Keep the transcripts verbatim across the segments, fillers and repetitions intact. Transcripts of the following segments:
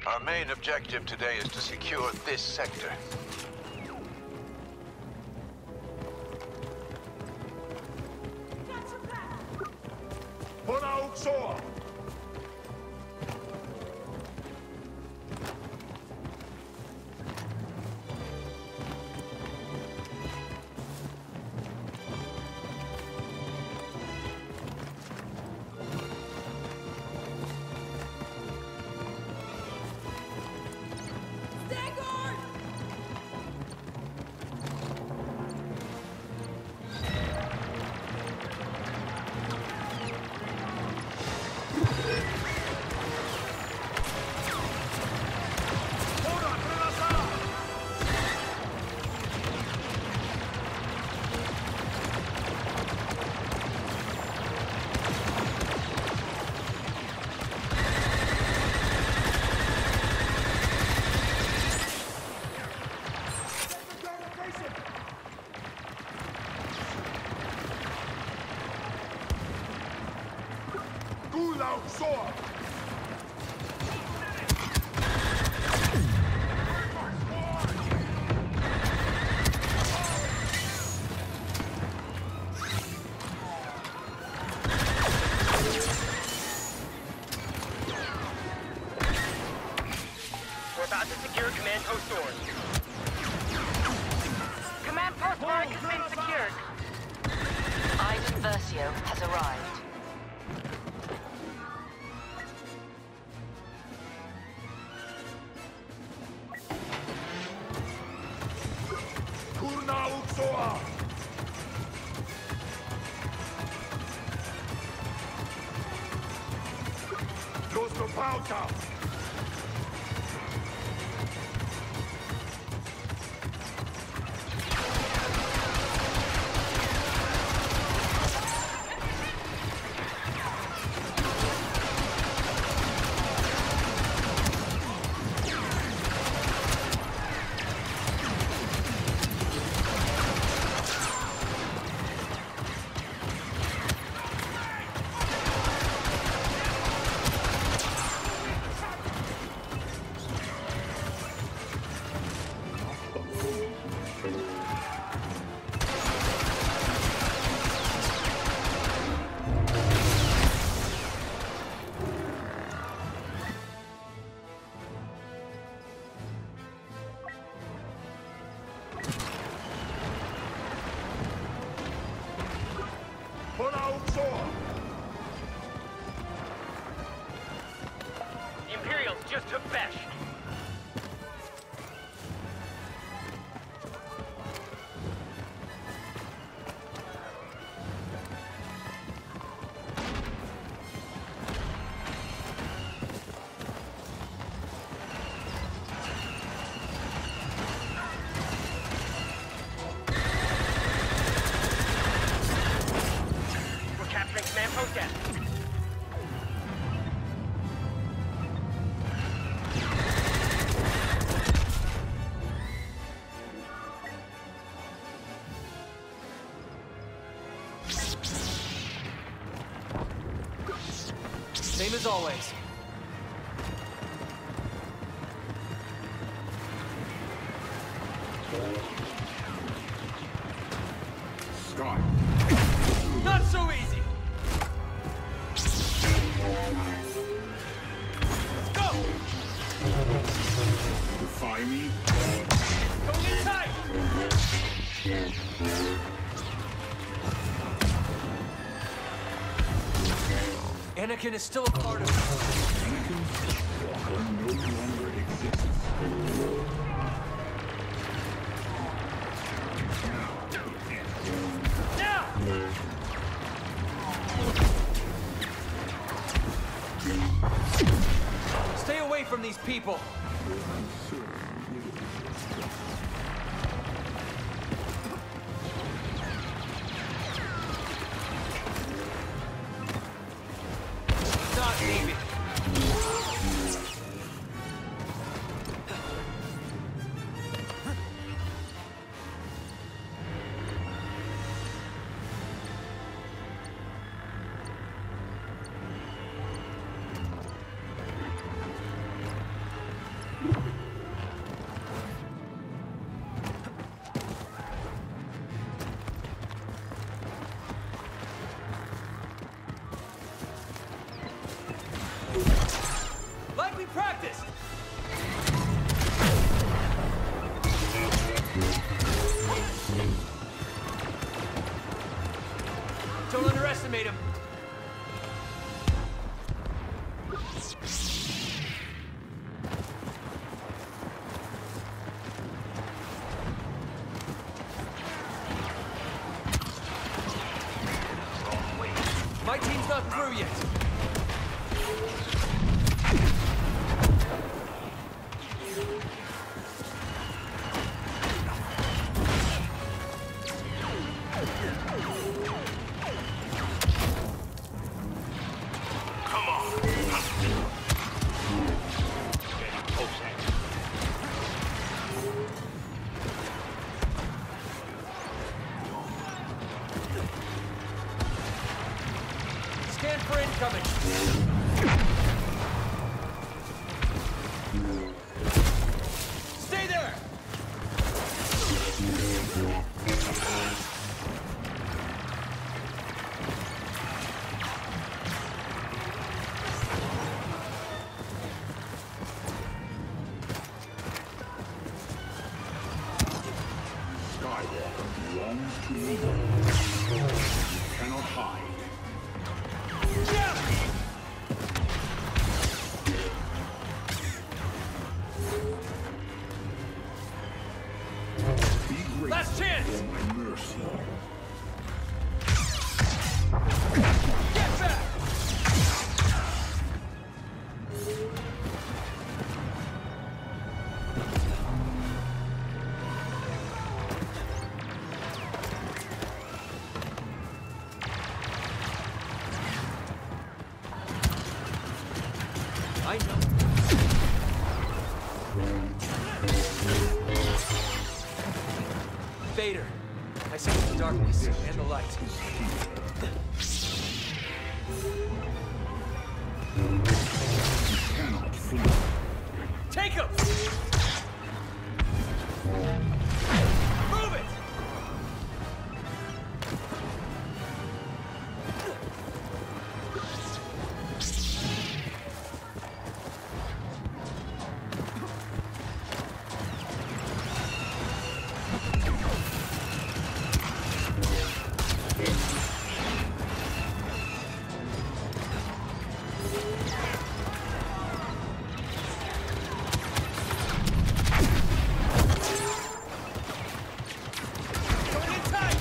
Our main objective today is to secure this sector. Hona Uxor! Has arrived. Kurna Uxor! Los Pauta! The Imperials just took Besh. We're capturing command post S. Same as always. Scott. Not so easy! Let's go! Defy me? Don't get tight! Anakin is still a part of it. Anakin no longer exists. Now! Stay away from these people. Not needed. practiced! Don't underestimate him. My team's not through yet. Scan for incoming. Stay there! Skywalker belongs to me. You cannot hide. Be grateful Last chance! for my mercy. Get back! I know. Vader, I sense the darkness and the light. Cannot flee. Take him! Move it! Going in tight!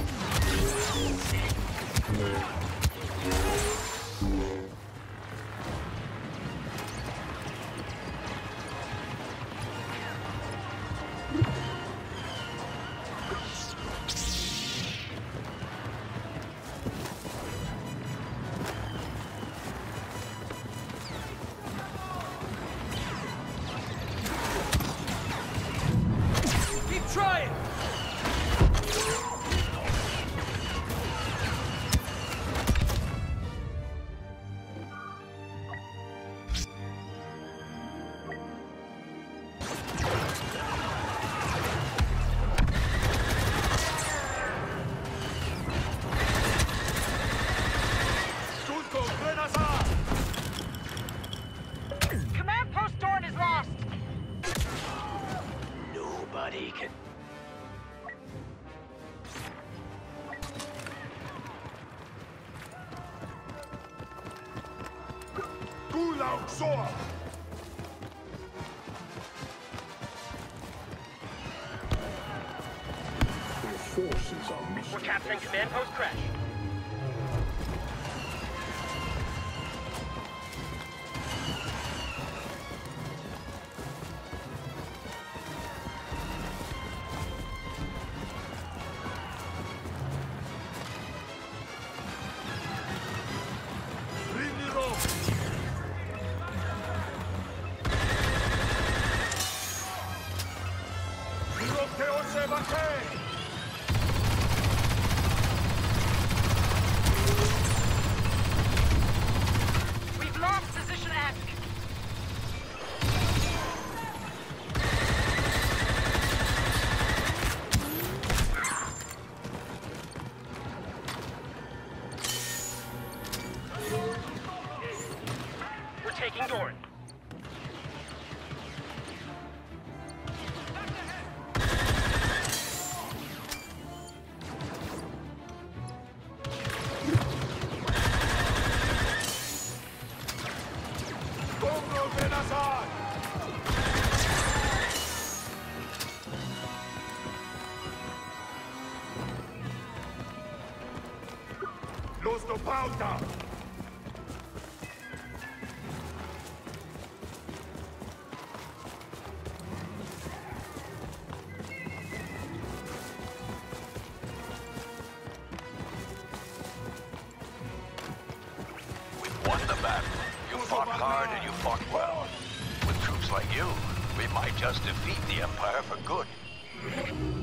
Keep trying! Command post Dorn is lost! Nobody can... Gulag Zor! Their forces are missing. We're capturing command post Crash. We've lost position F. We're taking Dorn. Domnul Benazar! Nostro pauta! Won the battle. You fought hard and you fought well. With troops like you, we might just defeat the Empire for good.